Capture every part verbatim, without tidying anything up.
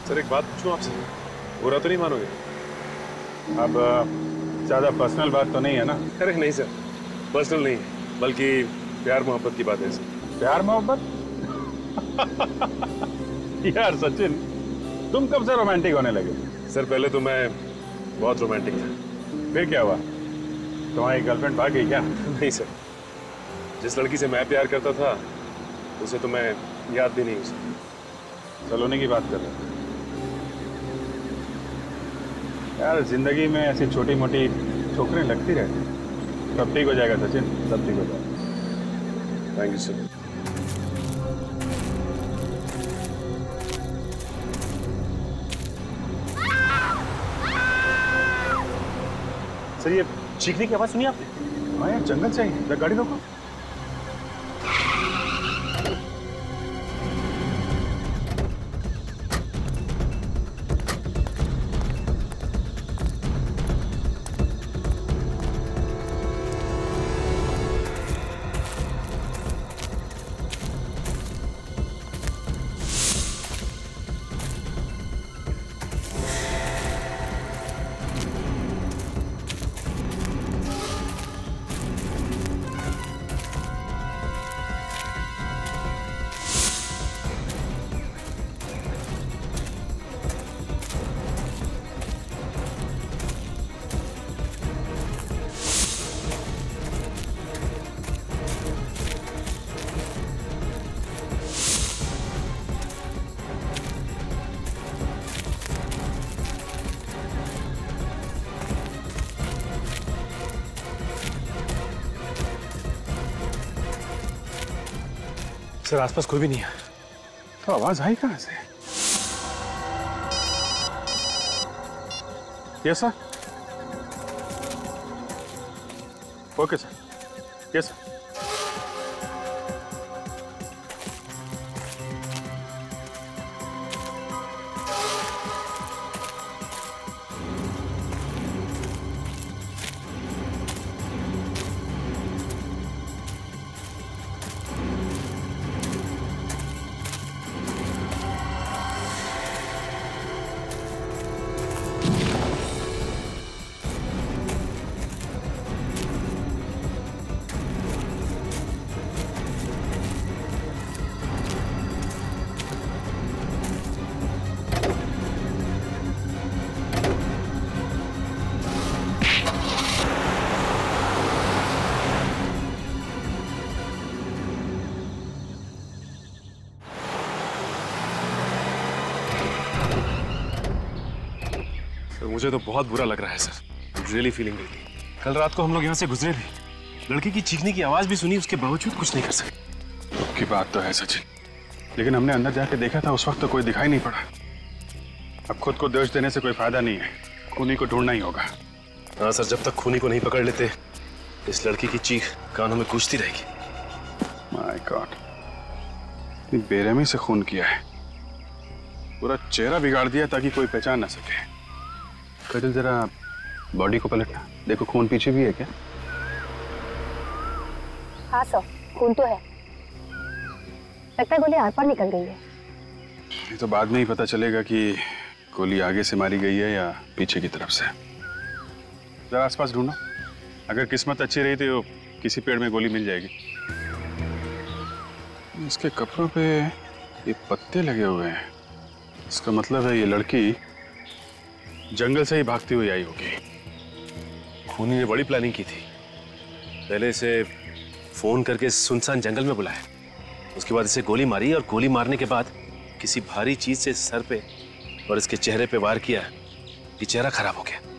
Sir एक बात पूछूं आपसे, बुरा तो नहीं मानोगे? अब ज्यादा पर्सनल बात तो नहीं है ना? अरे नहीं सर, पर्सनल नहीं, बल्कि प्यार मोहब्बत की बात है सर। प्यार मोहब्बत? यार सचिन, तुम कब से रोमांटिक होने लगे? सर पहले तो मैं बहुत रोमांटिक था। फिर क्या हुआ? तुम्हारी गर्लफ्रेंड भाग गई क्या? नहीं सर, जिस लड़की से मैं प्यार करता था उसे तो मैं याद भी नहीं हूं सर। सलोनी की बात कर रहे हो? यार जिंदगी में ऐसी छोटी मोटी ठोकरें लगती रहती, सब ठीक हो जाएगा सचिन, सब ठीक हो जाएगा। Thank you sir. सर ये चीखने की आवाज सुनी आपने? हाँ यार जंगल से ही। गाड़ी रोको। सर आसपास कोई भी नहीं है। तो आवाज आई कहां से? Yes sir. Okay sir. Yes sir. मुझे तो बहुत बुरा लग रहा है सर, रियली फीलिंग गिल्टी। कल रात को हम लोग यहाँ से गुजरे भी, लड़की की चीखने की आवाज भी सुनी, उसके बावजूद कुछ नहीं कर सके। की बात तो है सचिन, लेकिन हमने अंदर जाके देखा था, उस वक्त तो कोई दिखाई नहीं पड़ा। अब खुद को दोष देने से कोई फायदा नहीं है, खूनी को ढूंढना ही होगा। हाँ सर, जब तक खूनी को नहीं पकड़ लेते इस लड़की की चीख कानों में गूंजती रहेगी। माय गॉड, इतनी बेरहमी से खून किया है, पूरा चेहरा बिगाड़ दिया ताकि कोई पहचान ना सके। कजल जरा बॉडी को पलटना, देखो खून पीछे भी है क्या? हाँ सर, खून तो है, लगता है गोली आर पार निकल गई है। ये तो बाद में ही पता चलेगा कि गोली आगे से मारी गई है या पीछे की तरफ से। जरा आसपास ढूंढो, अगर किस्मत अच्छी रही तो किसी पेड़ में गोली मिल जाएगी। इसके कपड़ों पे ये पत्ते लगे हुए हैं, इसका मतलब है ये लड़की जंगल से ही भागती हुई आई होगी। खूनी ने बड़ी प्लानिंग की थी, पहले इसे फोन करके सुनसान जंगल में बुलाया, उसके बाद इसे गोली मारी और गोली मारने के बाद किसी भारी चीज से सर पे और इसके चेहरे पे वार किया, ये चेहरा खराब हो गया।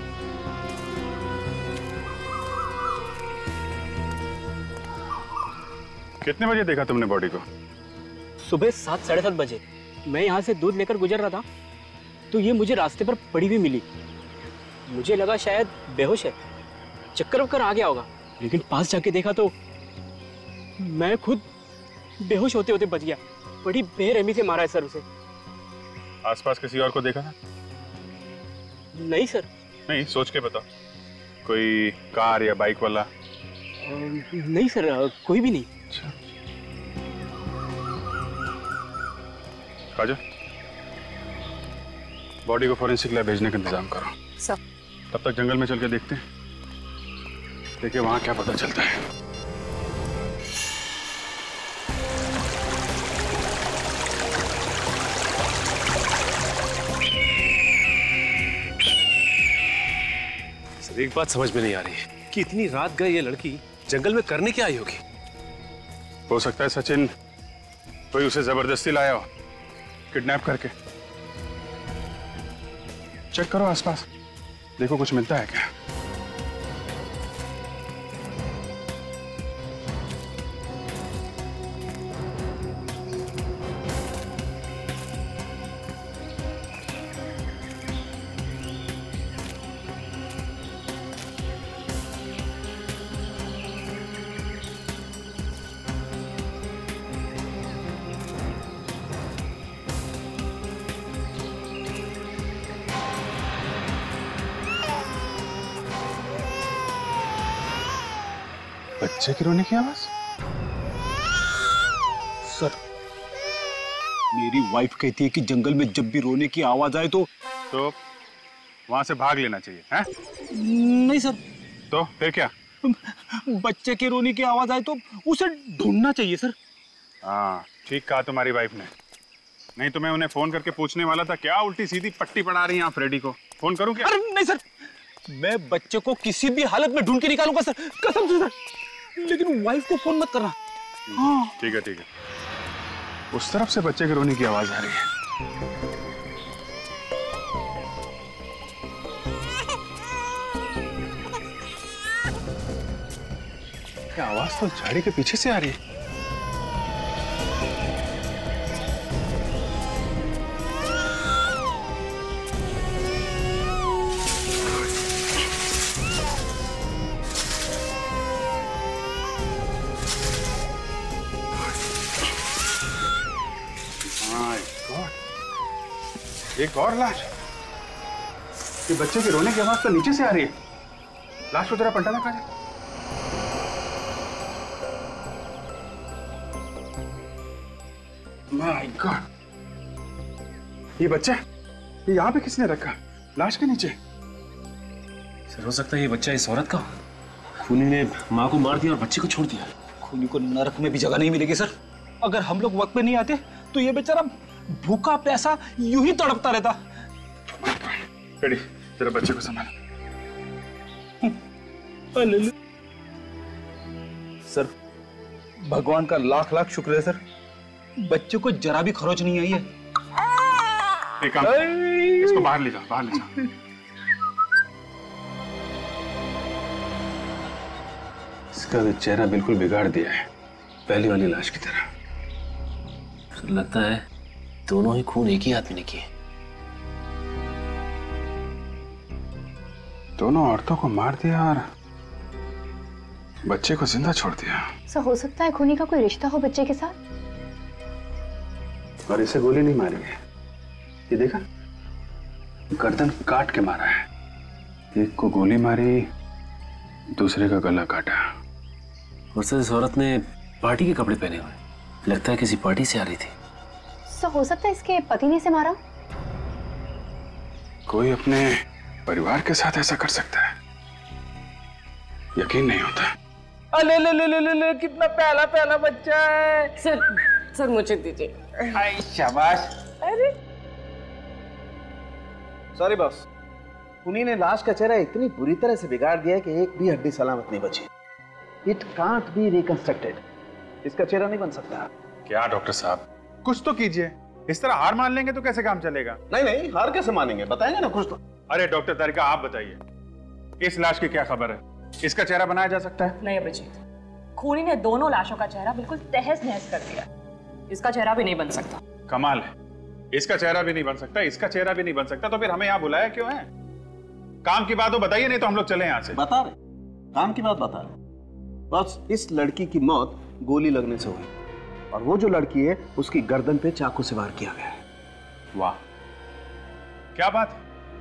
कितने बजे देखा तुमने बॉडी को? सुबह सात साढ़े सात बजे। मैं यहाँ से दूध लेकर गुजर रहा था तो ये मुझे रास्ते पर पड़ी हुई मिली। मुझे लगा शायद बेहोश है, चक्कर वक्कर आ गया होगा, लेकिन पास जाके देखा तो मैं खुद बेहोश होते होते बच गया। बड़ी बेरहमी से मारा है सर उसे। आसपास किसी और को देखा था? नहीं सर। नहीं, सोच के बताओ, कोई कार या बाइक वाला? नहीं सर, कोई भी नहीं। अच्छा, काजल बॉडी को फोरेंसिक लैब भेजने का इंतजाम करो। सर। तब तक जंगल में चल के देखते हैं, देखिए वहां क्या पता चलता है। सर एक बात समझ में नहीं आ रही है कि इतनी रात गए ये लड़की जंगल में करने क्या आई होगी। हो सकता है सचिन कोई उसे जबरदस्ती लाया हो, किडनैप करके। चेक करो आसपास, देखो कुछ मिलता है क्या। बच्चे की रोने की आवाज? सर, मेरी वाइफ कहती है कि जंगल में जब भी रोने की आवाज आए तो तो वहां से भाग लेना चाहिए, हैं? नहीं सर। तो फिर क्या? बच्चे के रोने की आवाज आए तो उसे ढूंढना चाहिए सर। हाँ ठीक कहा तुम्हारी वाइफ ने। नहीं तो मैं उन्हें फोन करके पूछने वाला था, क्या उल्टी सीधी पट्टी पड़ा रही हैं आप फ्रेडी को। फोन करूं क्या? अरे नहीं सर, मैं बच्चे को किसी भी हालत में ढूंढ के निकालूंगा सर, कसम से सर। लेकिन वाइफ को फोन मत करना। हाँ ठीक है ठीक है। उस तरफ से बच्चे के रोने की आवाज आ रही है। क्या आवाज तो झाड़ी के पीछे से आ रही है। एक और लाश। ये बच्चे के रोने की आवाज तो नीचे से आ रही है। लाश को जरा पलटाना काजे। माय गॉड, ये बच्चा ये यहाँ पे किसने रखा? लाश के नीचे। सर हो सकता है ये बच्चा इस औरत का, खूनी ने माँ को मार दिया और बच्चे को छोड़ दिया। खूनी को नरक में भी जगह नहीं मिलेगी सर। अगर हम लोग वक्त पे नहीं आते तो ये बेचारा भूखा प्यासा यूं ही तड़पता रहता। रेडी, जरा बच्चे को संभाल। सर भगवान का लाख लाख शुक्र है सर, बच्चे को जरा भी खरोच नहीं आई है। एक काम, इसको बाहर ले जाओ, बाहर ले जाओ। इसका तो चेहरा बिल्कुल बिगाड़ दिया है, पहली वाली लाश की तरह। लगता है दोनों ही खून एक ही आदमी ने किए। दोनों औरतों को मार दिया और बच्चे को जिंदा छोड़ दिया। सर हो सकता है खूनी का कोई रिश्ता हो बच्चे के साथ। और इसे गोली नहीं मारी है, ये देखा, गर्दन काट के मारा है। एक को गोली मारी, दूसरे का गला काटा। और सर इस औरत ने पार्टी के कपड़े पहने हुए, लगता है किसी पार्टी से आ रही थी। सर हो सकता है इसके पति ने इसे मारा। कोई अपने परिवार के साथ ऐसा कर सकता है, यकीन नहीं होता। अले ले ले ले ले ले कितना प्याला प्याला बच्चा है। सर सर मुझे दीजिए। हाय शाबाश। अरे सॉरी बॉस, उन्हीं ने लाश का चेहरा इतनी बुरी तरह से बिगाड़ दिया है कि एक भी हड्डी सलामत नहीं बची। It can't be reconstructed. इसका चेहरा नहीं बन सकता। क्या डॉक्टर साहब, कुछ तो कीजिए। इस तरह हार मान लेंगे तो कैसे काम चलेगा? नहीं नहीं, हार कैसे मानेंगे, बताएंगे ना कुछ तो। अरे डॉक्टर तारिका आप बताइए, इस लाश की क्या खबर है? इसका चेहरा बनाया जा सकता है? नहीं अभिजीत, खूनी ने दोनों लाशों का चेहरा बिल्कुल तहस नहस कर दिया। इसका चेहरा भी नहीं बन सकता। कमाल है, इसका चेहरा भी नहीं बन सकता, इसका चेहरा भी नहीं बन सकता, तो फिर हमें यहाँ बुलाया क्यों है? काम की बात हो बताइए, नहीं तो हम लोग चले यहाँ से। बता रहे, काम की बात बता रहे। बस इस लड़की की मौत गोली लगने से हुई, और वो जो लड़की है उसकी गर्दन पे चाकू से वार किया गया है। वाह क्या बात,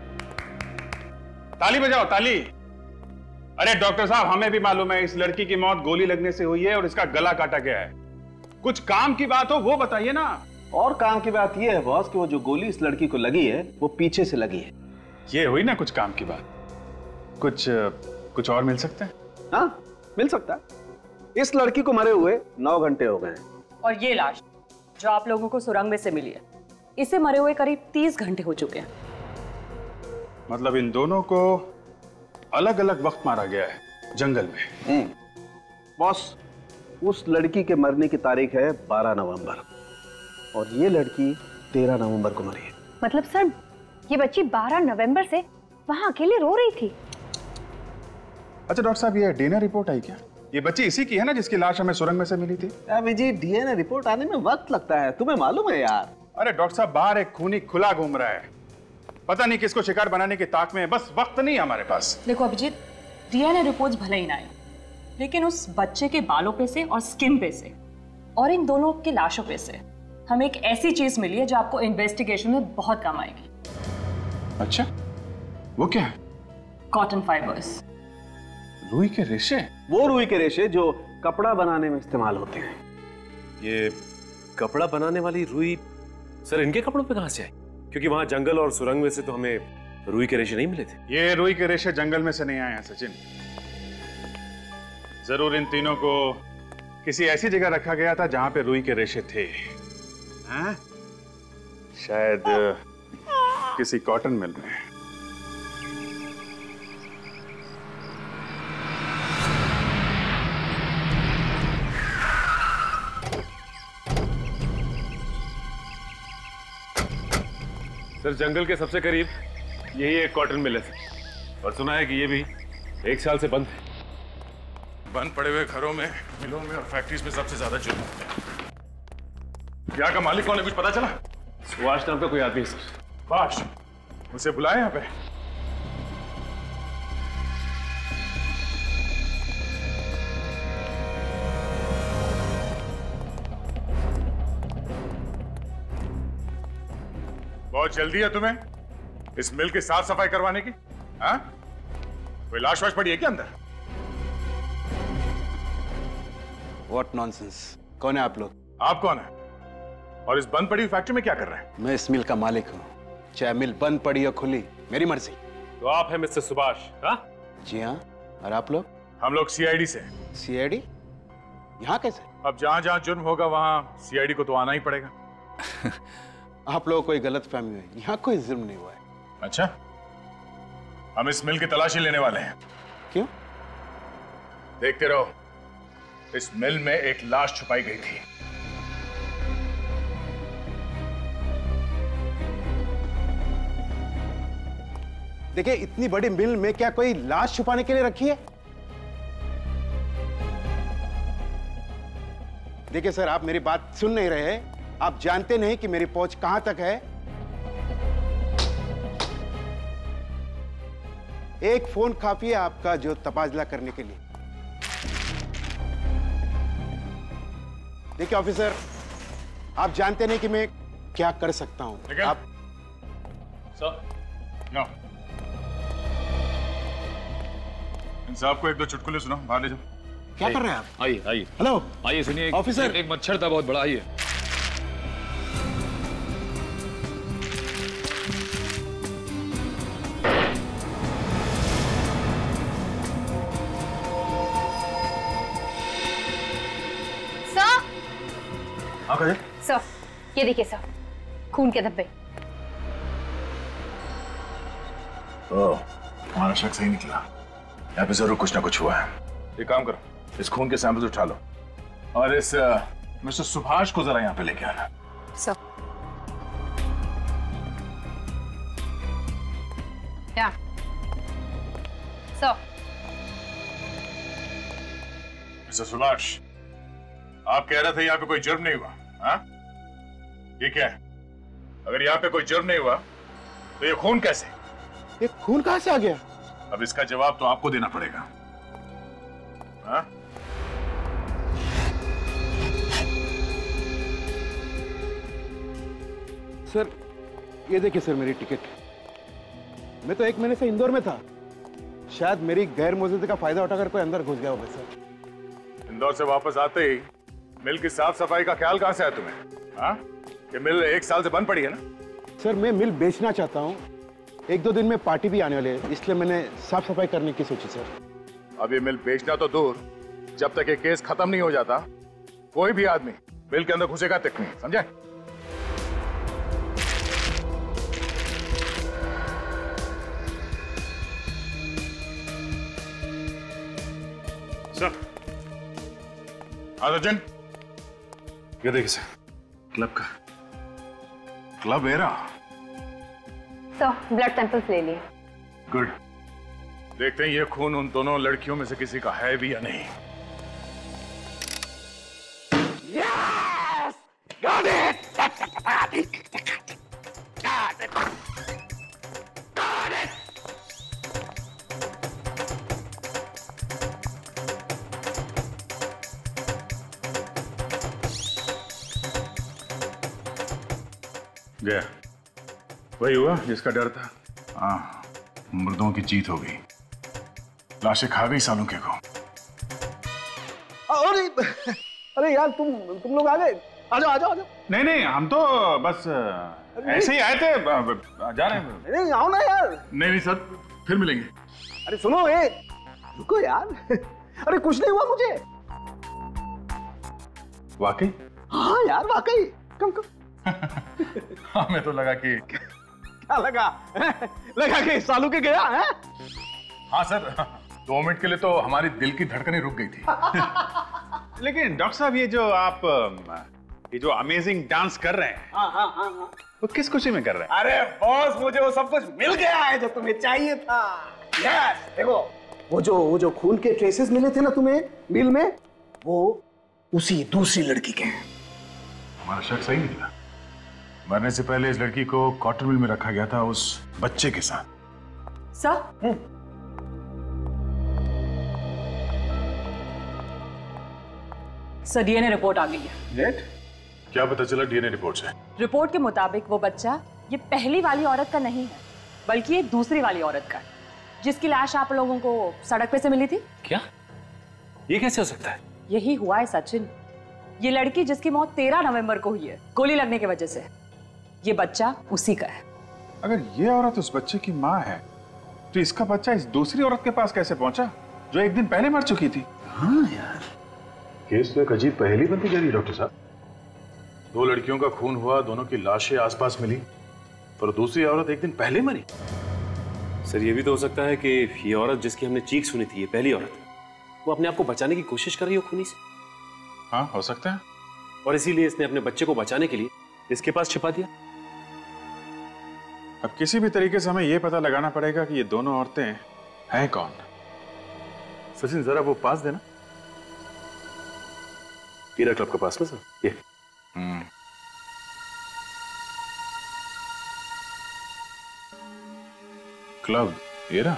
ताली बजाओ ताली। अरे डॉक्टर साहब, हमें भी मालूम है इस लड़की की मौत गोली लगने से हुई है और इसका गला काटा गया है। कुछ काम की बात हो वो बताइए ना। और काम की बात यह है बॉस कि वो जो गोली इस लड़की को लगी है वो पीछे से लगी है। ये हुई ना कुछ काम की बात। कुछ कुछ और मिल सकते हैं? हाँ मिल सकता है। इस लड़की को मरे हुए नौ घंटे हो गए हैं। और ये लाश जो आप लोगों को सुरंग में से मिली है, इसे मरे हुए करीब तीस घंटे हो चुके हैं। मतलब इन दोनों को अलग अलग वक्त मारा गया है जंगल में। बॉस उस लड़की के मरने की तारीख है बारह नवंबर और ये लड़की तेरह नवंबर को मरी है। मतलब सर ये बच्ची बारह नवंबर से वहां अकेले रो रही थी। अच्छा डॉक्टर साहब, ये डीएनए रिपोर्ट आई क्या? ये बच्ची इसी की है ना जिसकी लाश हमें सुरंग में से मिली थी? विजय, डीएनए रिपोर्ट आने में वक्त लगता है, तुम्हें मालूम है यार। अरे डॉक्टर साहब, बाहर एक खूनी खुला घूम रहा है, पता नहीं किसको शिकार बनाने की ताक में है, बस वक्त नहीं है हमारे पास। देखो अभिजीत, डीएनए रिपोर्ट्स भले ही ना आए, लेकिन उस बच्चे के बालों पे से और स्किन पे से और इन दोनों की लाशों पे से हमें एक ऐसी चीज मिली है जो आपको इन्वेस्टिगेशन में बहुत काम आएगी। अच्छा, वो क्या है? Cotton fibres. रुई के रेशे? वो रुई के रेशे जो कपड़ा बनाने में इस्तेमाल होते हैं। ये कपड़ा बनाने वाली रुई सर इनके कपड़ों पे कहां से आई? क्योंकि वहां जंगल और सुरंग में से तो हमें रुई के रेशे नहीं मिले थे। ये रुई के रेशे जंगल में से नहीं आए हैं सचिन। जरूर इन तीनों को किसी ऐसी जगह रखा गया था जहां पे रुई के रेशे थे। हाँ? शायद किसी कॉटन मिल में। सर जंगल के सबसे करीब यही एक कॉटन मिल है सर, और सुना है कि ये भी एक साल से बंद है। बंद पड़े हुए घरों में, मिलों में और फैक्ट्रीज में सबसे ज्यादा जुर्म होते हैं। यहाँ का मालिक कौन है, कुछ पता चला? सुभाष नाम का कोई आदमी है सर। सुभाष? उसे बुलाए यहाँ पे। बहुत जल्दी है तुम्हें इस मिल की साफ सफाई करवाने की? हाँ? कोई लाश वाश पड़ी है क्या अंदर? What nonsense? कौन है आप लोग? आप कौन है? और इस बंद पड़ी हुई फैक्ट्री में क्या कर रहे हैं? मैं इस मिल का मालिक हूँ, चाहे मिल बंद पड़ी या खुली, मेरी मर्जी। तो आप हैं मिस्टर सुभाष? हाँ जी हाँ। और आप लोग? हम लोग सीआईडी से। सीआईडी? यहाँ कैसे? अब जहां जहां जुर्म होगा वहां सीआईडी को तो आना ही पड़ेगा। आप लोगों को कोई गलत फहमी है, यहाँ कोई जुर्म नहीं हुआ है। अच्छा, हम इस मिल की तलाशी लेने वाले हैं। क्यों? देखते रहो, इस मिल में एक लाश छुपाई गई थी। देखिए, इतनी बड़ी मिल में क्या कोई लाश छुपाने के लिए रखी है? देखिए सर, आप मेरी बात सुन नहीं रहे हैं। आप जानते नहीं कि मेरी पहुंच कहां तक है। एक फोन काफी है आपका जो तबादला करने के लिए। देखिए ऑफिसर, आप जानते नहीं कि मैं क्या कर सकता हूं। आप सर, नो। इन साहब को एक दो चुटकुले सुनाओ, बाहर ले जाओ। क्या कर रहे हैं आप? आइए आइए। हेलो आइए सुनिए। ऑफिसर, एक मच्छर था बहुत बड़ा। आइए। सर, सर ये देखिए सर, खून के धब्बे। ओह, हमारा शक सही निकला। यहाँ पे जरूर कुछ ना कुछ हुआ है। एक काम करो, इस खून के सैंपल्स उठा लो और इस मिस्टर सुभाष को जरा यहाँ पे लेके आना। सर क्या? सर मिस्टर सुभाष, आप कह रहे थे यहाँ पे कोई जुर्म नहीं हुआ, हाँ? ये क्या है? अगर यहाँ पे कोई जुर्म नहीं हुआ तो ये खून कैसे? ये खून कहां से आ गया? अब इसका जवाब तो आपको देना पड़ेगा, हाँ? सर ये देखिए सर, मेरी टिकट। मैं तो एक महीने से इंदौर में था। शायद मेरी गैर मौजूदगी का फायदा उठाकर कोई अंदर घुस गया होगा सर। इंदौर से वापस आते ही मिल की साफ सफाई का ख्याल कहां से आया तुम्हें, हाँ? ये मिल एक साल से बंद पड़ी है ना? सर मैं मिल बेचना चाहता हूँ, एक दो दिन में पार्टी भी आने वाली है, इसलिए मैंने साफ सफाई करने की सोची सर। अब ये मिल बेचना तो दूर, जब तक ये केस खत्म नहीं हो जाता कोई भी आदमी मिल के अंदर घुसेगा तक नहीं, समझे? सर अर्जुन, ये देखिए सर, क्लब का club era. Sir blood samples ले लिए। गुड। देखते हैं ये खून उन दोनों लड़कियों में से किसी का है भी या नहीं। Yes! Got it! Got it! Got it! Got it! गया वही हुआ जिसका डर था। हाँ, मुर्दों की जीत हो गई, लाशें खा गई सालों के को। अरे अरे यार तुम तुम लोग आ गए, आ जाओ आ जाओ आ जाओ। नहीं नहीं, हम तो बस ऐसे ही आए थे, जा रहे हैं। नहीं आओ ना यार। नहीं नहीं सर, फिर मिलेंगे। अरे सुनो, ए रुको यार। अरे कुछ नहीं हुआ मुझे। वाकई? हाँ यार वाकई, कम कम। हमें तो लगा कि क्या लगा? लगा कि सालू के गया है? हाँ सर, दो मिनट के लिए तो हमारी दिल की धड़कनें रुक गई थी। लेकिन डॉक्टर साहब, ये जो आप ये जो अमेजिंग डांस कर रहे हैं, हाँ हाँ हाँ हाँ, वो किस खुशी में कर रहे हैं? अरे बॉस, मुझे वो सब कुछ मिल गया है जो तुम्हें चाहिए था। यस, देखो वो जो वो जो खून के ट्रेसेस मिले थे ना तुम्हें मिल में, वो उसी दूसरी लड़की के हैं। हमारा शक सही निकला। मरने से पहले इस लड़की को कॉटन मिल में रखा गया था उस बच्चे के साथ। सर, सर डीएनए रिपोर्ट आ गई है। डेट? क्या पता चला डीएनए रिपोर्ट से? रिपोर्ट के मुताबिक वो बच्चा ये पहली वाली औरत का नहीं है, बल्कि ये दूसरी वाली औरत का है, जिसकी लाश आप लोगों को सड़क पे से मिली थी। क्या? ये कैसे हो सकता है? यही हुआ है सचिन। ये लड़की जिसकी मौत तेरह नवंबर को हुई है गोली लगने की वजह से, ये बच्चा उसी का है। अगर ये औरत उस बच्चे की माँ है, तो इसका बच्चा इस दूसरी औरत के पास कैसे पहुंचा जो एक दिन पहले मर चुकी थी? हाँ यार, केस में एक अजीब पहेली बनती जा रही है डॉक्टर साहब। दो लड़कियों का खून हुआ, दोनों की लाशें आसपास मिली, पर दूसरी औरत एक दिन पहले मरी। सर ये भी तो हो सकता है कि ये औरत जिसकी हमने चीख सुनी थी, ये पहली औरत, वो अपने आप को बचाने की कोशिश कर रही हो खूनी से। हाँ, हो सकता है। और इसीलिए इसने अपने बच्चे को बचाने के लिए इसके पास छिपा दिया। अब किसी भी तरीके से हमें यह पता लगाना पड़ेगा कि ये दोनों औरतें हैं कौन। सचिन जरा वो पास देना। पीरा क्लब के पास ना सर, ये। हम्म। Club era?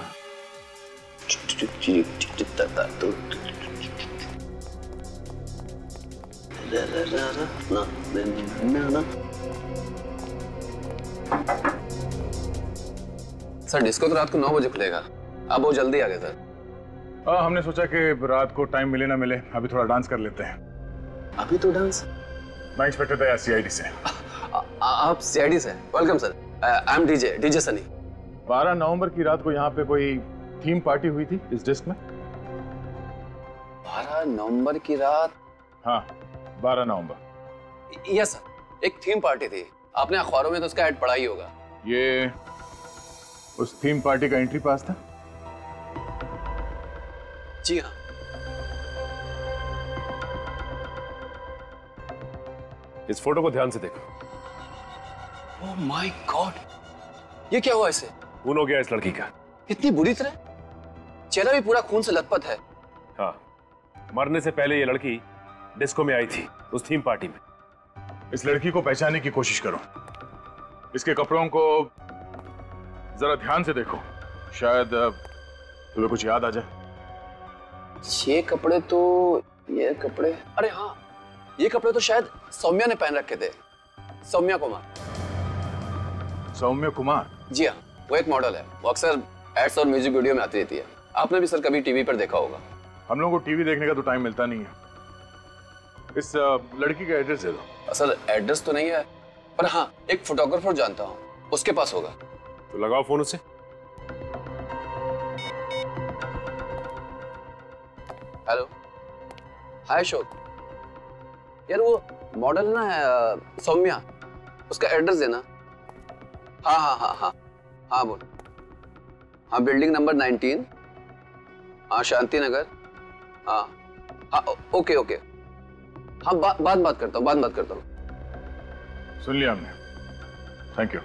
सर डिस्को तो रात को नौ बजे खुलेगा, आप बहुत जल्दी आ गए सर। आ, हमने सोचा कि रात को टाइम मिले ना मिले, अभी थोड़ा डांस कर लेते हैं। अभी तो डांस? मैं इंस्पेक्टर था सीआईडी से। आ, आ, आप सीआईडी से? Welcome sir, I am DJ DJ Sunny. बारह नवंबर की रात को यहाँ पे कोई थीम पार्टी हुई थी इस डिस्क में। बारह नवंबर की रात? हाँ, बारह नवंबर। यस सर, एक थीम पार्टी थी, आपने अखबारों में तो उसका ऐड पढ़ा ही होगा। ये उस थीम पार्टी का एंट्री पास था? जी हाँ। इस फोटो को ध्यान से देखो। ओह माय गॉड, ये क्या हुआ इसे? खून हो गया इस लड़की का। इतनी बुरी तरह? चेहरा भी पूरा खून से लथपथ है। हाँ, मरने से पहले ये लड़की डिस्को में आई थी, उस थीम पार्टी में। इस लड़की को पहचानने की कोशिश करो, इसके कपड़ों को जरा ध्यान से देखो, शायद तुम्हें कुछ याद आ जाए। ये कपड़े तो ये कपड़े अरे हाँ, ये कपड़े तो शायद सौम्या ने पहन रखे थे। सौम्या कुमार। सौम्या कुमार? जी हाँ, वो एक मॉडल है, वो अक्सर एड्स और म्यूजिक वीडियो में आती रहती है। आपने भी सर कभी टीवी पर देखा होगा। हम लोगों को टीवी देखने का तो टाइम मिलता नहीं है। इस लड़की का एड्रेस दे दो। सर एड्रेस तो नहीं है, पर हाँ, एक फोटोग्राफर जानता हूँ, उसके पास होगा। तो लगाओ फोन उसे। Hello, hi Ashok. यार वो मॉडल ना है सौम्या, उसका एड्रेस देना। हाँ हाँ हाँ हाँ हाँ बोल। हाँ बिल्डिंग नंबर नाइनटीन, हाँ शांति नगर। हाँ हाँ ओके ओके। हाँ बा, बाद बात करता हूँ बाद बात करता हूँ। सुन लिया हमने, थैंक यू।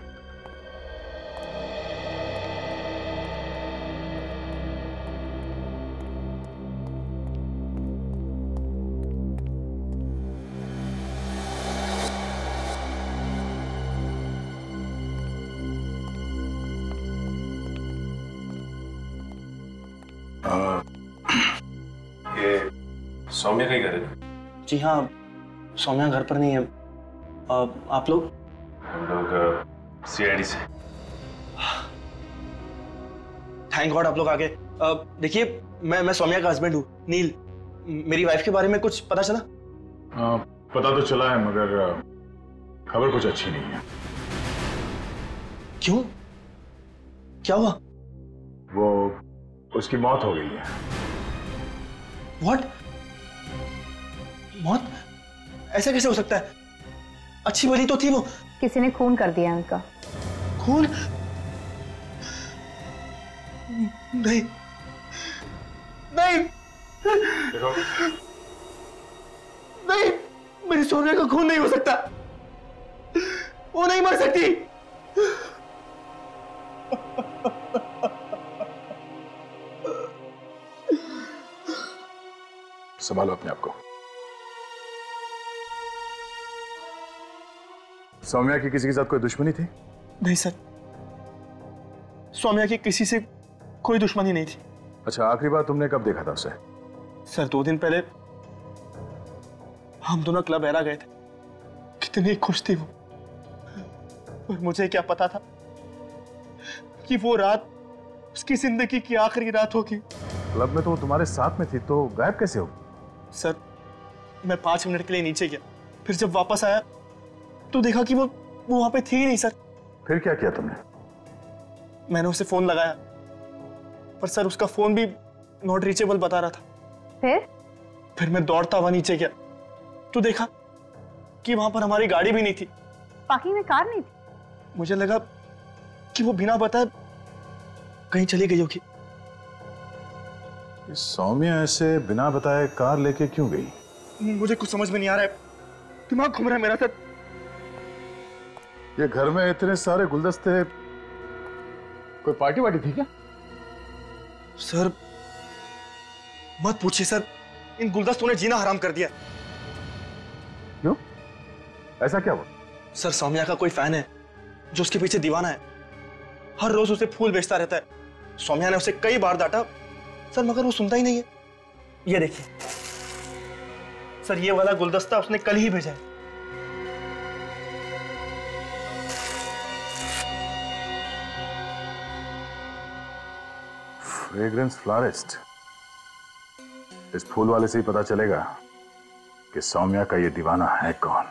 सौम्या कहीं घर है? जी हाँ, सौम्या घर पर नहीं है। आ, आप लोग? हम लोग सीआईडी से। थैंक गॉड आप लोग आ गए। देखिए मैं मैं सौम्या का हस्बैंड हूँ, नील। मेरी वाइफ के बारे में कुछ पता चला? आ, पता तो चला है मगर खबर कुछ अच्छी नहीं है। क्यों? क्या हुआ? वो उसकी मौत हो गई है। व्हाट? मौत? ऐसा कैसे हो सकता है? अच्छी भली तो थी वो। किसी ने खून कर दिया उनका। खून? नहीं नहीं देखो नहीं, मेरी सोनिया का खून नहीं हो सकता। वो नहीं मर सकती। संभालो अपने आप को। सौम्या की किसी के साथ कोई दुश्मनी थी? नहीं सर, सौम्या की किसी से कोई दुश्मनी नहीं थी। अच्छा, आखिरी बार तुमने कब देखा था उसे? सर दो दिन पहले हम दोनों क्लब एरा गए थे। कितनी खुश थी वो, और मुझे क्या पता था कि वो रात उसकी जिंदगी की आखिरी रात होगी। क्लब में तो वो तुम्हारे साथ में थी, तो गायब कैसे हो? सर मैं पांच मिनट के लिए नीचे गया, फिर जब वापस आया तो देखा कि वो वो वहां पे थी ही नहीं। सर फिर क्या किया तुमने? मैंने उसे फोन लगाया, पर सर उसका फोन भी नॉट रीचेबल बता रहा था। फिर फिर मैं दौड़ता हुआ नीचे गया तो देखा कि वहां पर हमारी गाड़ी भी नहीं थी। पार्किंग में कार नहीं थी। मुझे लगा कि वो बिना बताए कहीं चली गई होगी। सौम्या ऐसे बिना बताए कार लेके क्यों गई? मुझे कुछ समझ में नहीं आ रहा है, दिमाग घूम रहा है मेरा। सर ये घर में इतने सारे गुलदस्ते, कोई पार्टी वार्टी थी क्या? सर मत पूछिए सर, इन गुलदस्तों ने जीना हराम कर दिया। क्यों? ऐसा क्या हुआ? सर सौम्या का कोई फैन है जो उसके पीछे दीवाना है, हर रोज उसे फूल बेचता रहता है। सौम्या ने उसे कई बार डांटा सर, मगर वो सुनता ही नहीं है। ये देखिए सर, ये वाला गुलदस्ता उसने कल ही भेजा है। Fragrance florist. इस फूल वाले से ही पता चलेगा कि सौम्या का ये दीवाना है कौन।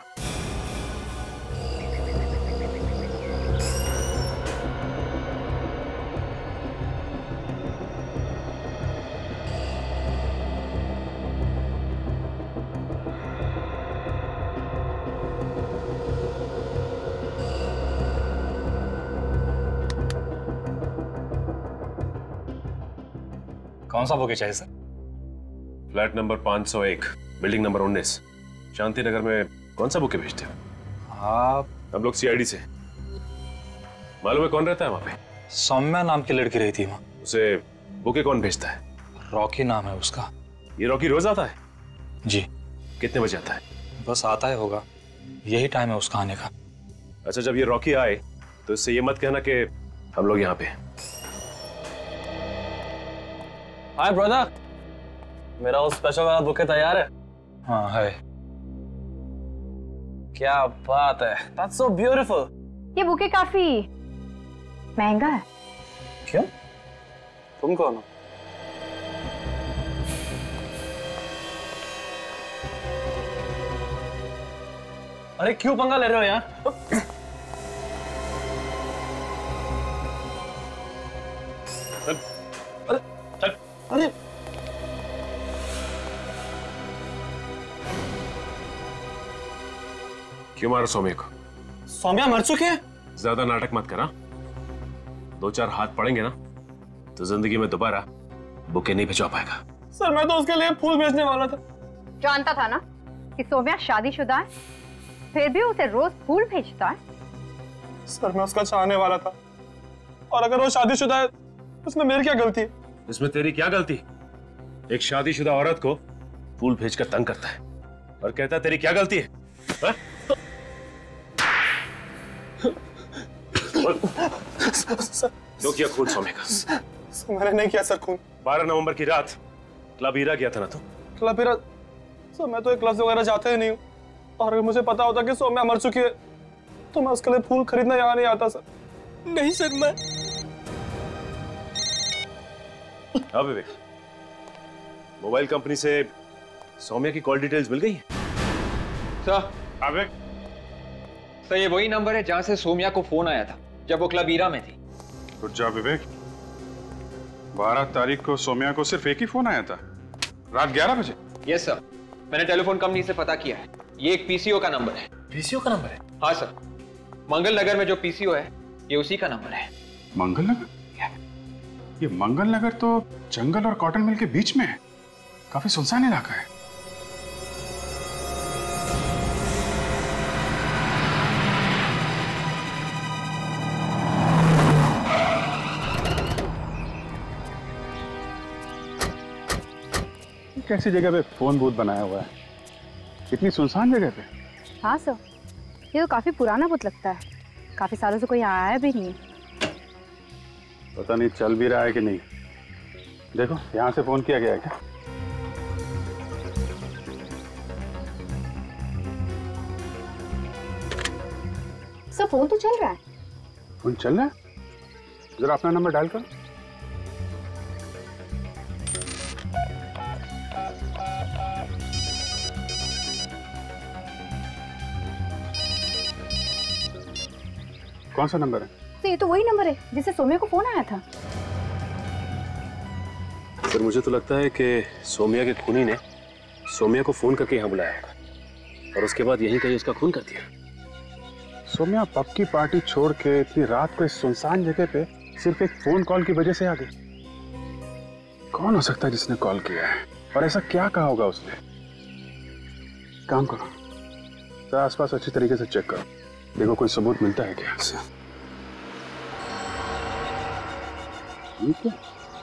कौन सा बुके चाहिए सर? फ्लैट नंबर पाँच सौ एक, बिल्डिंग नंबर उन्नीस, शांति नगर में कौन सा बुके भेजते हो? आप? हम लोग सीआईडी से। मालूम है कौन रहता है वहां पे? सौम्या नाम की लड़की रहती है वहाँ। उसे बुके कौन भेजता है? रॉकी नाम है उसका। ये रॉकी रोज आता है? जी। कितने बजे आता है? बस आता है होगा, यही टाइम है उसका आने का। अच्छा, जब ये रॉकी आए तो इससे ये मत कहना कि हम लोग यहाँ पे हैं। हाय ब्रदर, मेरा वो स्पेशल वाला बुके तैयार है? हाँ है। क्या बात है, दैट्स सो ब्यूटीफुल। ये बुके काफी महंगा है। क्यों? तुम कौन हो? अरे क्यों पंगा ले रहे हो यार? चल अरे चल अरे क्यों मारा सौम्या को? सौम्या मर चुके हैं? ज्यादा नाटक मत करा। दो चार हाथ पड़ेंगे ना तो जिंदगी में दोबारा बुके नहीं भिजवा पाएगा। सर मैं तो उसके लिए फूल भेजने वाला था। जानता था ना कि सौम्या शादीशुदा है, फिर भी उसे रोज फूल भेजता है। सर मैं उसका चाहने वाला था, और अगर वो शादीशुदा है उसमें मेरी क्या गलती है? इसमें तेरी क्या गलती? एक शादीशुदा औरत को फूल भेजकर तंग करता है और कहता है तेरी क्या गलती है? हा? क्यों किया खून सौम्या का? मैंने नहीं किया सर खून। बारह नवंबर की रात क्लब हीरा गया था ना तू? क्लब हीरा? सर मैं तो एक क्लब वगैरह जाता ही नहीं हूँ, और अगर मुझे पता होता कि सौम्या मर चुकी है तो मैं उसके लिए फूल खरीदने यहाँ नहीं आता सर। नहीं सर मैं। हाँ विवेक, मोबाइल कंपनी से सौम्या की कॉल डिटेल्स मिल गई है? सर विवेक, सर ये वही नंबर है जहां से सौम्या को फोन आया था जब वो क्लब हीरा में थी। रुक जा विवेक, बारह तारीख को सौम्या को सिर्फ एक ही फोन आया था, रात ग्यारह बजे? यस सर, मैंने टेलीफोन कंपनी से पता किया है, ये एक पीसीओ का नंबर है। पीसीओ का नंबर है? हाँ सर, मंगल नगर में जो पीसीओ है ये उसी का नंबर है। मंगल नगर? ये मंगल नगर तो जंगल और कॉटन मिल के बीच में है, काफी सुनसान इलाका है। कैसी जगह पे फोन बूथ बनाया हुआ है, इतनी सुनसान जगह पे? हाँ सर, ये तो काफी पुराना बुत लगता है, काफी सालों से कोई आया भी नहीं। पता नहीं चल भी रहा है कि नहीं। देखो यहाँ से फोन किया गया है क्या? सर फोन तो चल रहा है। फोन चल रहा है? जरा अपना नंबर डायल करो। कौन सा नंबर है? तो ये तो वही नंबर है जिससे सौम्या को फोन आया था। सर मुझे तो लगता है कि सौम्या के खूनी ने सौम्या को फोन करके यहाँ बुलाया होगा और उसके बाद यहीं कहीं उसका खून कर दिया। सौम्या पब की पार्टी छोड़ के इतनी रात को इस सुनसान जगह पे सिर्फ एक फोन कॉल की वजह से आ गई। कौन हो सकता है जिसने कॉल किया है, और ऐसा क्या कहा होगा उसने? काम करो, तो आसपास अच्छी तरीके से चेक करो, देखो कोई सबूत मिलता है क्या। ठीक है।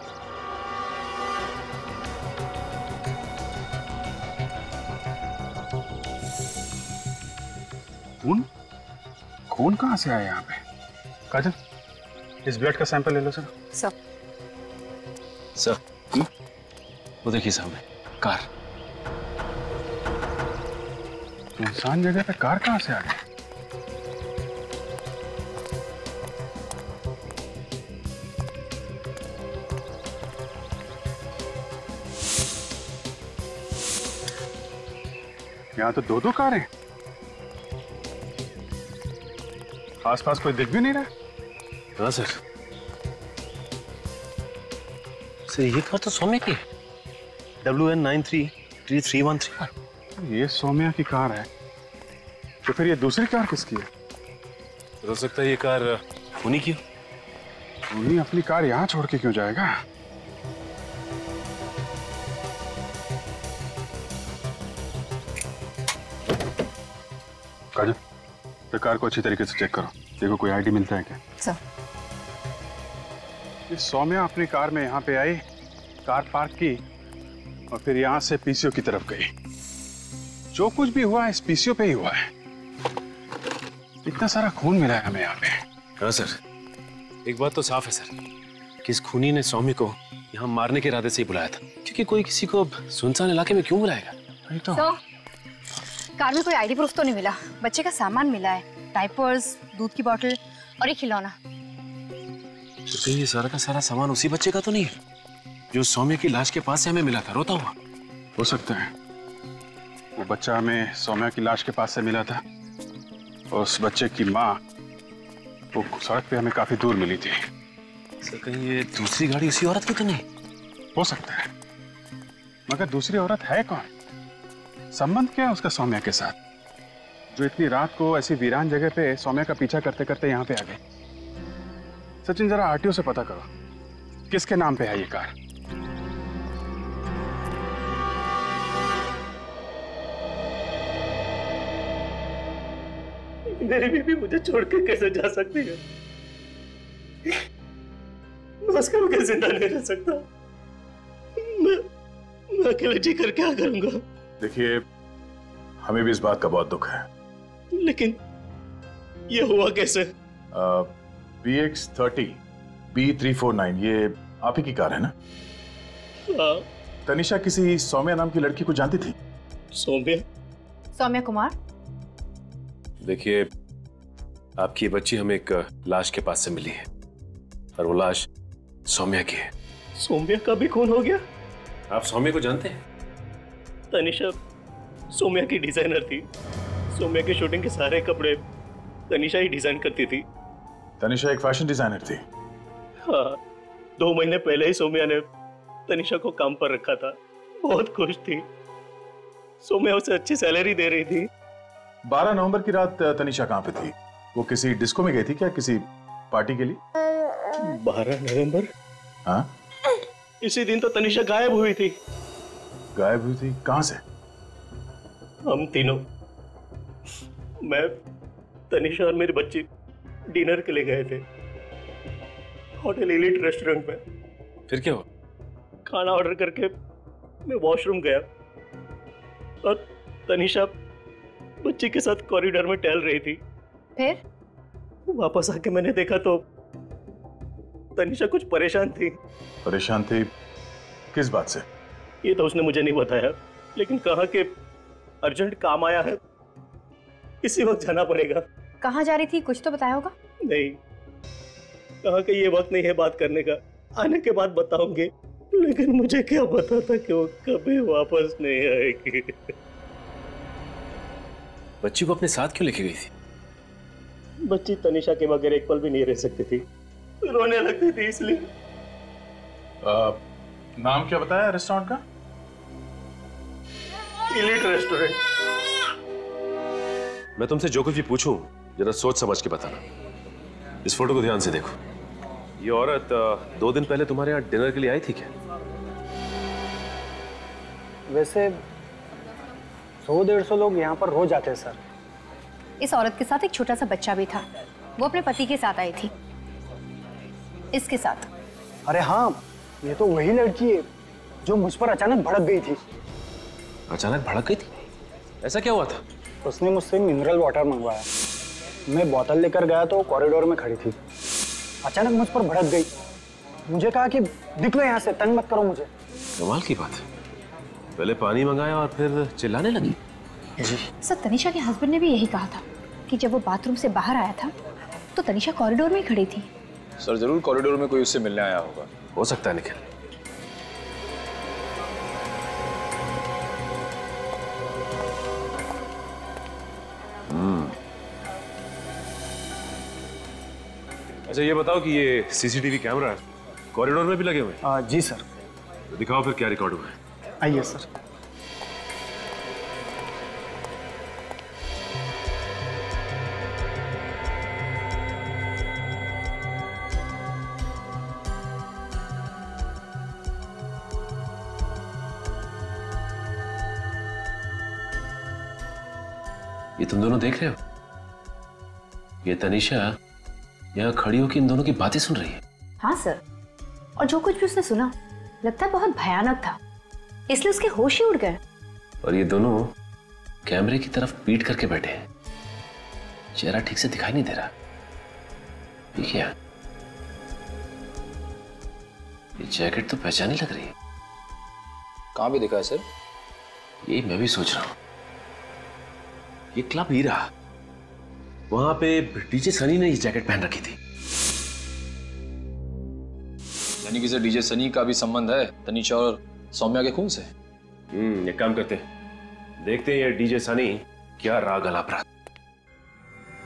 खून? खून कहाँ से आया यहाँ पे? काजल, इस ब्लड का सैंपल ले लो सर। सर सर वो देखिए सामने कार। सुनसान जगह पे कार कहाँ से आ गई? यहाँ तो दो दो कार हैं। आसपास कोई दिख भी नहीं रहा। हाँ सर, सर ये कार तो सौम्या की है, W N nine three three three one three. ये सौम्या की कार है, तो फिर ये दूसरी कार किसकी है? हो सकता है ये कार खूनी की हो। खूनी अपनी कार यहाँ छोड़ के क्यों जाएगा? काजल, तो कार को अच्छी तरीके से चेक करो, देखो कोई आईडी मिलता है क्या। सर ये सौम्या अपनी कार में यहाँ पे आई, कार पार्क की और फिर यहाँ से पीसीओ की तरफ गई। जो कुछ भी हुआ इस पीसीओ पे ही हुआ है। इतना सारा खून मिला है हमें यहाँ पे। हाँ सर, एक बात तो साफ है सर कि इस खूनी ने सौम्या को यहाँ मारने के इरादे से ही बुलाया था, क्योंकि कोई किसी को सुनसान इलाके में क्यों बुलाएगा? नहीं तो so, कार में कोई आईडी प्रूफ तो नहीं मिला, बच्चे का सामान मिला है, डायपर्स, दूध की बोतल और एक खिलौना। तो ये सारा का सारा सामान उसी बच्चे का तो नहीं है जो सौम्या की लाश के पास से हमें मिला था रोता हुआ? हो सकता है वो बच्चा हमें सौम्या की लाश के पास से मिला था उस बच्चे की माँ वो सड़क पे हमें काफी दूर मिली थी। सर कहीं ये दूसरी गाड़ी उसी औरत की तो नहीं? हो सकता है, मगर दूसरी औरत है कौन? संबंध क्या है उसका सौम्या के साथ, जो इतनी रात को ऐसी वीरान जगह पे सौम्या का पीछा करते करते यहाँ पे आ गई? सचिन जरा आरटीओ से पता करो किसके नाम पे है ये कार। मेरी बीवी मुझे छोड़ के कैसे जा सकती है? मैं उसके बगैर जिंदा नहीं रह सकता। मैं, मैं अकेले जी कर क्या करूंगा? देखिए, हमें भी इस बात का बहुत दुख है, लेकिन ये हुआ कैसे? B X thirty B three four nine ये आप ही की कार है ना? हाँ। तनिषा किसी सौम्या नाम की लड़की को जानती थी? सौम्या? सौम्या कुमार? देखिए, आपकी बच्ची हमें एक लाश के पास से मिली है और वो लाश सौम्या की है। सौम्या का भी खून हो गया? आप सौम्या को जानते हैं? तनिषा सौम्या की डिजाइनर थी। सौम्या के शूटिंग के सारे कपड़े तनिषा ही डिजाइन करती थी। तनिषा एक फैशन डिजाइनर थी? हाँ, दो महीने पहले ही सौम्या ने तनिषा को काम पर रखा था। बहुत खुश थी। सौम्या उसे अच्छी सैलरी दे रही थी। बारह नवंबर की रात तनिषा कहाँ पे थी? वो किसी डिस्को में गई थी क्या, किसी पार्टी के लिए? बारह नवंबर? हाँ, इसी दिन तो तनिषा गायब हुई थी। गायब हुई थी? कहाँ से? हम तीनों, मैं, तनिषा और मेरी बच्ची डिनर के लिए गए थे होटल एलिट रेस्टोरेंट में। फिर क्या हुआ? खाना ऑर्डर करके मैं वॉशरूम गया और तनिषा बच्ची के साथ कॉरिडोर में टहल रही थी। फिर वापस आके मैंने देखा तो तनिषा कुछ परेशान थी। परेशान थी किस बात से? ये तो उसने मुझे नहीं बताया, लेकिन कहा कि अर्जेंट काम आया है, इसी वक्त जाना पड़ेगा। कहाँ जा रही थी कुछ तो बताया होगा? नहीं, कहा कि ये वक्त नहीं है बात करने का, आने के बाद बताऊंगी। लेकिन मुझे क्या पता था कि वो कभी वापस नहीं आएगी। बच्ची को अपने साथ क्यों लेके गई थी? बच्ची तनिषा के बगैर एक पल भी नहीं रह सकती थी, रोने लगती थी इसलिए। नाम क्या बताया रेस्टोरेंट का? Elite restaurant. मैं तुमसे जो कुछ भी पूछूं जरा सोच समझ के बताना। इस फोटो को ध्यान से देखो। ये औरत दो दिन पहले तुम्हारे यहाँ डिनर के लिए आई थी क्या? वैसे सौ डेढ़ सौ लोग यहाँ पर रोज आते हैं सर। इस औरत के साथ एक छोटा सा बच्चा भी था। वो अपने पति के साथ आई थी, इसके साथ। अरे हाँ, ये तो वही लड़की है जो मुझ पर अचानक भड़क गई थी। अचानक भड़क गई थी? ऐसा क्या हुआ था? उसने मुझसे मिनरल वाटर मंगवाया। मैं बोतल लेकर गया तो कॉरिडोर में खड़ी थी। अचानक मुझ पर भड़क गई। मुझे कहा कि निकलो यहाँ से, तंग मत करो मुझे। कमाल की बात है, पहले पानी मंगाया और फिर चिल्लाने लगी। जी सर, तनिषा के हस्बैंड ने भी यही कहा था कि जब वो बाथरूम से बाहर आया था तो तनिषा कॉरिडोर में ही खड़ी थी। सर जरूर कॉरिडोर में कोई उससे मिलने आया होगा। हो सकता है निखिल। हम्म अच्छा ये बताओ कि ये सीसीटीवी कैमरा कॉरिडोर में भी लगे हुए हैं? जी सर। तो दिखाओ फिर क्या रिकॉर्ड हुआ है। आइए सर। ये तुम दोनों देख रहे हो? ये तनिषा यहाँ खड़ी होकर इन दोनों की बातें सुन रही है। हाँ सर, और जो कुछ भी उसने सुना लगता है बहुत भयानक था, इसलिए उसके होश ही उड़ गए। और ये दोनों कैमरे की तरफ पीट करके बैठे हैं, चेहरा ठीक से दिखाई नहीं दे रहा। ये क्या? ये जैकेट तो पहचानी लग रही है। कहाँ भी दिखा है सर? यही मैं भी सोच रहा हूं। ये क्लब हीरा, वहां पे डीजे सनी ने ये जैकेट पहन रखी थी। यानी कि सर डीजे सनी का भी संबंध है तनिषा और सौम्या के खून से। हम्म एक काम करते हैं, देखते हैं ये डीजे सनी क्या राग अलाप रहा।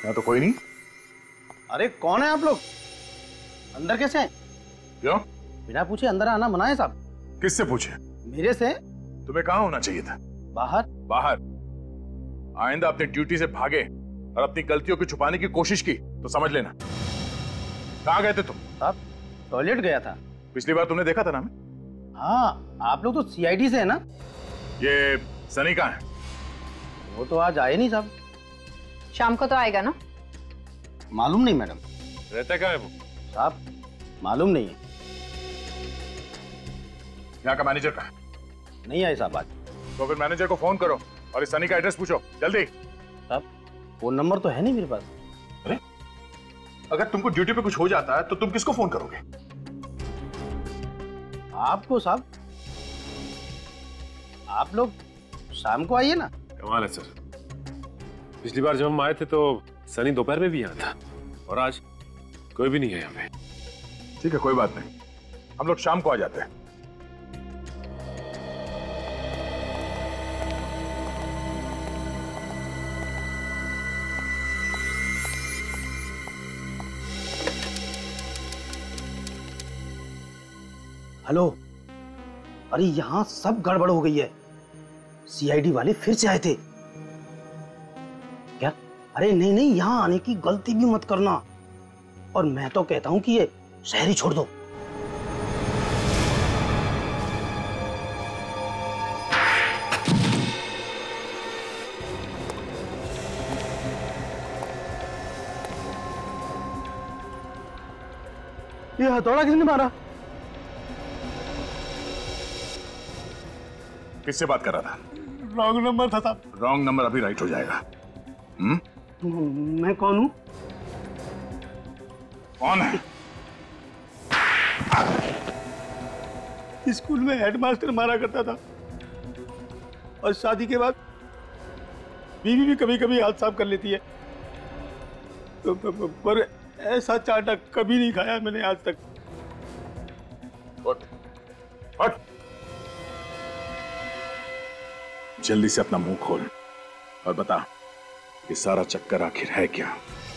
यहाँ तो कोई नहीं। अरे कौन है आप लोग? अंदर कैसे हैं? क्यों? बिना पूछे अंदर आना मना है साहब। किससे पूछे? मेरे से। तुम्हें कहाँ होना चाहिए था? बाहर। बाहर? आइंदा अपनी ड्यूटी से भागे और अपनी गलतियों को छुपाने की कोशिश की तो समझ लेना। कहाँ गए थे तुम? साहब टॉयलेट गया था। पिछली बार तुमने देखा था ना हमें? हाँ, आप लोग तो सीआईडी से है ना? ये सनी कहाँ है? वो तो आज आए नहीं साहब। शाम को तो आएगा ना? मालूम नहीं मैडम। रहता कहाँ है वो? साहब मालूम नहीं है। यहाँ का मैनेजर कहाँ है? नहीं आए साहब आज। तो फिर मैनेजर को फोन करो और इस सनी का एड्रेस पूछो जल्दी। साहब फोन नंबर तो है नहीं मेरे पास। अरे अगर तुमको ड्यूटी पे कुछ हो जाता है तो तुम किसको फोन करोगे? आपको साहब। आप लोग शाम को आइए ना। कमाल है सर, पिछली बार जब हम आए थे तो सनी दोपहर में भी यहाँ था और आज कोई भी नहीं है यहाँ पे। ठीक है कोई बात नहीं, हम लोग शाम को आ जाते हैं। हेलो, अरे यहाँ सब गड़बड़ हो गई है। सीआईडी वाले फिर से आए थे क्या? अरे नहीं नहीं, यहाँ आने की गलती भी मत करना। और मैं तो कहता हूँ कि ये शहर ही छोड़ दो। ये हथौड़ा किसने मारा? किससे बात कर रहा था? रॉन्ग नंबर था साहब। रॉन्ग नंबर अभी राइट हो जाएगा। हम्म? मैं कौन हूँ? कौन है? स्कूल में हेडमास्टर मारा करता था और शादी के बाद बीवी भी कभी कभी हाथ साफ कर लेती है। तो, पर ऐसा चाटा कभी नहीं खाया मैंने आज तक। उठ, उठ। जल्दी से अपना मुंह खोल और बता ये सारा चक्कर आखिर है क्या?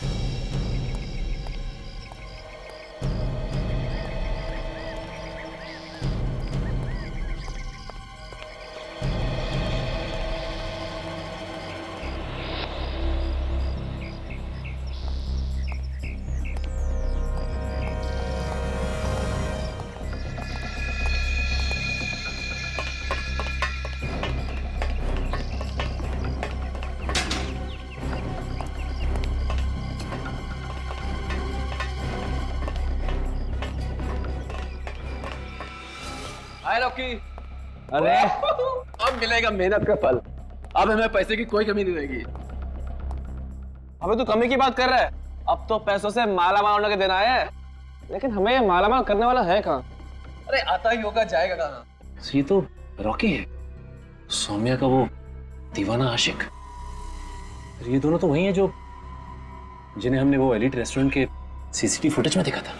Hi Rocky. अरे अब मिलेगा मेहनत का फल। अब हमें पैसे की कोई कमी नहीं रहेगी। अबे तू कमी की बात कर रहा है? अब तो पैसों से माला माल होने के दिन आए हैं, लेकिन हमें माला माल करने वाला है कहाँ? अरे आता ही होगा, जाएगा कहाँ? ये तो रॉकी है, सौम्या का वो दीवाना आशिक। ये दोनों तो वही हैं जो जिन्हें हमने वो एलिट रेस्टोरेंट के सीसीटीवी फुटेज में देखा था।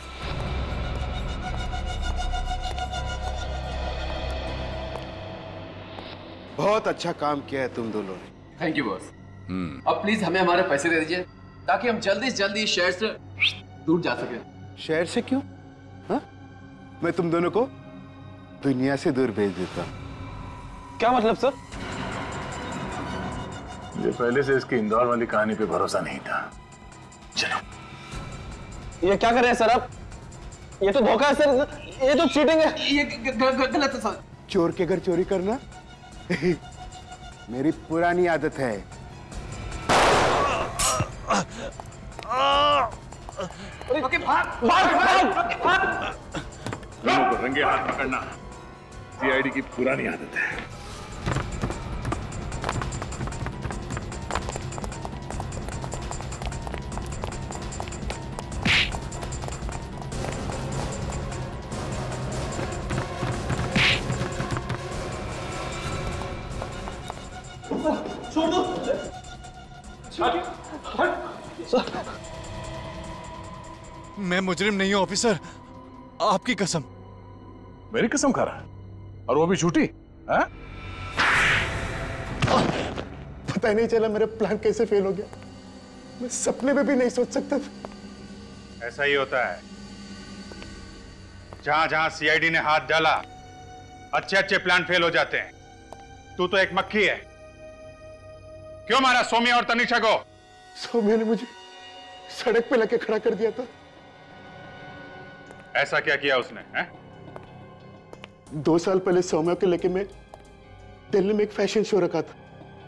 बहुत अच्छा काम किया है तुम दोनों ने। Thank you boss. अब प्लीज हमें हमारे पैसे दे दीजिए ताकि हम जल्दी से जल्दी शहर से दूर जा सके। शहर से क्यों? हा? मैं तुम दोनों को दुनिया से दूर भेज देता। क्या मतलब सर? मुझे पहले से इसकी इंदौर वाली कहानी पे भरोसा नहीं था। चलो। ये क्या कर रहे हैं सर आप? ये तो धोखा है सर, ये तो चीटिंग है। ये गलत है सर। चोर के घर चोरी करना मेरी पुरानी आदत है। ओके, भाग, भाग, भाग, भाग। दोनों को रंगे हाथ पकड़ना सीआईडी की पुरानी आदत है। छोड़ दो। मैं मुजरिम नहीं हूं ऑफिसर, आपकी कसम। मेरी कसम खा रहा है और वो भी झूठी? है? पता ही नहीं चला मेरा प्लान कैसे फेल हो गया। मैं सपने में भी नहीं सोच सकता था। ऐसा ही होता है, जहां जहां सीआईडी ने हाथ डाला अच्छे अच्छे प्लान फेल हो जाते हैं। तू तो एक मक्खी है। क्यों मारा सौम्या और तनिषा को? सौम्या ने मुझे सड़क पे लेके खड़ा कर दिया था। ऐसा क्या किया उसने है? दो साल पहले सौम्या को लेके मैं दिल्ली में एक फैशन शो रखा था।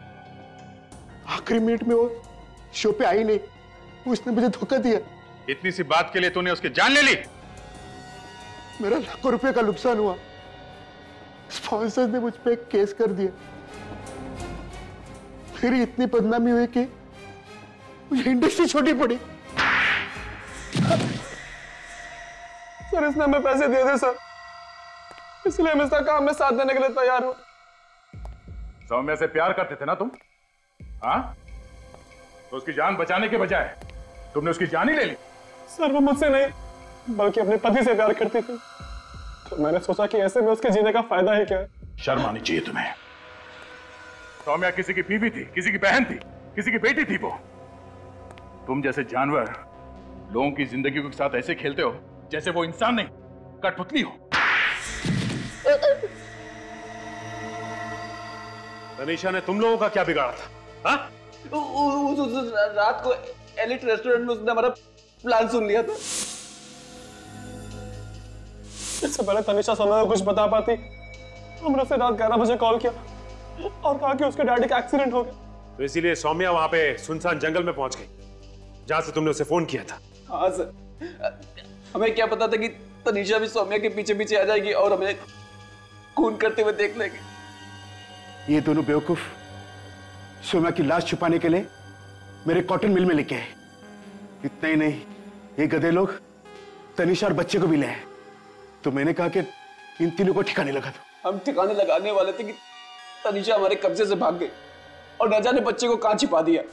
आखिरी मिनट में वो शो पे आई नहीं, उसने मुझे धोखा दिया। इतनी सी बात के लिए तूने उसकी जान ले ली? मेरा लाखों रुपए का नुकसान हुआ। स्पॉन्सर ने मुझ पे एक केस कर दिया। मेरी इतनी बदनामी हुई कि मुझे इंडस्ट्री छोड़नी पड़ी। सर इसने हमें पैसे दिए थे सर, इसलिए हम इसका काम में साथ देने के लिए तैयार हूं। सौम्या से प्यार करते थे ना तुम? हाँ? तो उसकी जान बचाने के बजाय तुमने उसकी जान ही ले ली। सर वो मुझसे नहीं बल्कि अपने पति से प्यार करती थी, तो मैंने सोचा कि ऐसे में उसके जीने का फायदा है क्या। शर्म आनी चाहिए तुम्हें। सौम्या किसी की बीवी थी, किसी की बहन थी, किसी की बेटी थी। वो तुम जैसे जानवर लोगों की जिंदगी के साथ ऐसे खेलते हो जैसे वो इंसान नहीं कठपुतली हो। तनिषा ने तुम लोगों का क्या बिगाड़ा था? हाँ? उस, उस, उस रात को एलिट रेस्टोरेंट में उसने हमारा प्लान सुन लिया था। इससे पहले तनिषा सौम्या को कुछ बता पाती, हमने उसे रात ग्यारह बजे कॉल किया और कहा कि उसके डैडी का एक्सीडेंट हो गया। तो इसीलिए सौम्या वहां पे सुनसान जंगल में पहुंच गई जहां से तुमने उसे फोन किया था। हाँ सर, हमें क्या पता था कि तनिषा भी सौम्या के पीछे पीछे आ जाएगी और हमें खून करते हुए देख लेगी। ये दोनों बेवकूफ सौम्या की लाश छुपाने के लिए मेरे कॉटन मिल में लेके आए। इतना ही नहीं, ये गधे लोग तनिषा और बच्चे को भी ले आए। तो मैंने कहा कि इन तीनों को ठिकाने लगा दो। हम ठिकाने लगाने वाले थे कि तनिषा हमारे कब्जे से भाग गई और न जाने बच्चे को कहां छिपा दिया।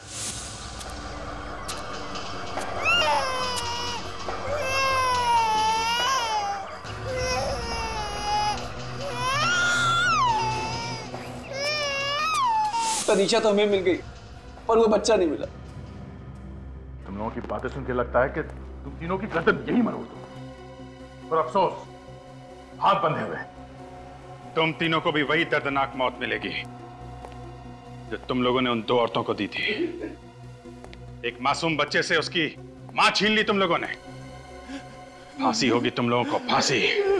तनिषा तो हमें मिल गई पर वो बच्चा नहीं मिला। तुम लोगों की बातें सुन के लगता है कि तुम तीनों की गर्दन यही मरोड़ दो। पर अफसोस, हाथ बंधे हुए तुम तीनों को भी वही दर्दनाक मौत मिलेगी जो तुम लोगों ने उन दो औरतों को दी थी। एक मासूम बच्चे से उसकी मां छीन ली तुम लोगों ने। फांसी होगी तुम लोगों को, फांसी।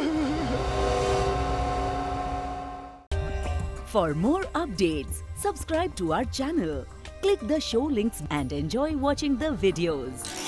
For more updates, subscribe to our channel, click the show links and enjoy watching the videos.